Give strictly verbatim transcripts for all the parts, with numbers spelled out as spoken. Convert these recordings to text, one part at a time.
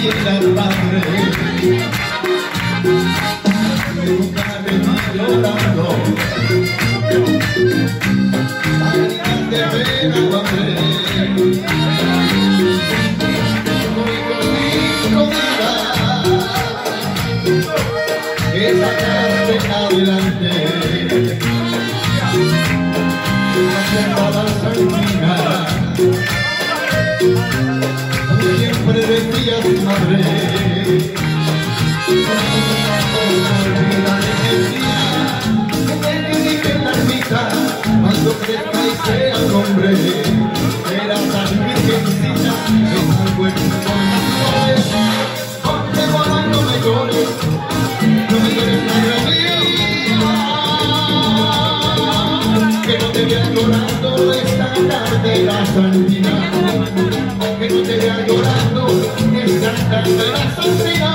era el padre. Nunca me vi llorando, lágrimas de pena padre. Muy conmigo vida, que sacaste adelante. Haciendo la sardina, siempre decías madre, cuando crezca y sea un hombre, era tan virgencita, es muy bueno con las flores. Hombre, mamá, no me llores, no me llores madre mía, que no te veas llorando esta tarde la sandina, que no te veas llorando esta tarde la sandina.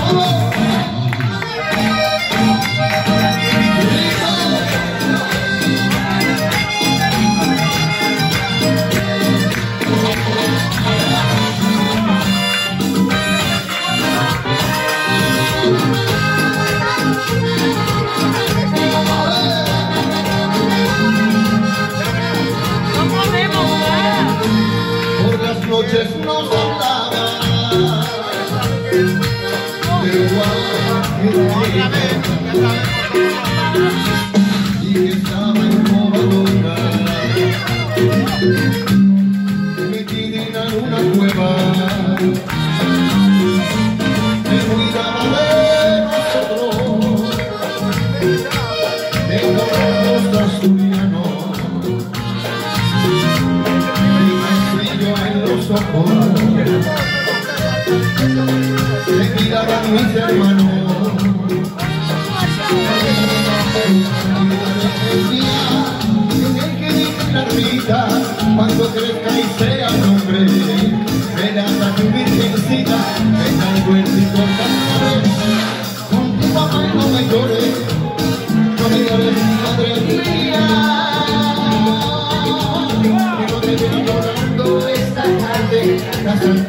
Noches nos hablaba de igual y que estaba en Covadonga, metida en una cueva, me cuidaba de nosotros, de los asturianos. Me miraban mis hermanos, que dice la ermita, cuando crezca y sea un hombre, verás a tu virgencita, en el buen rico cantar. Con tu mamá no me llores, no me llores madre mía, que no te veo llorando esta tarde.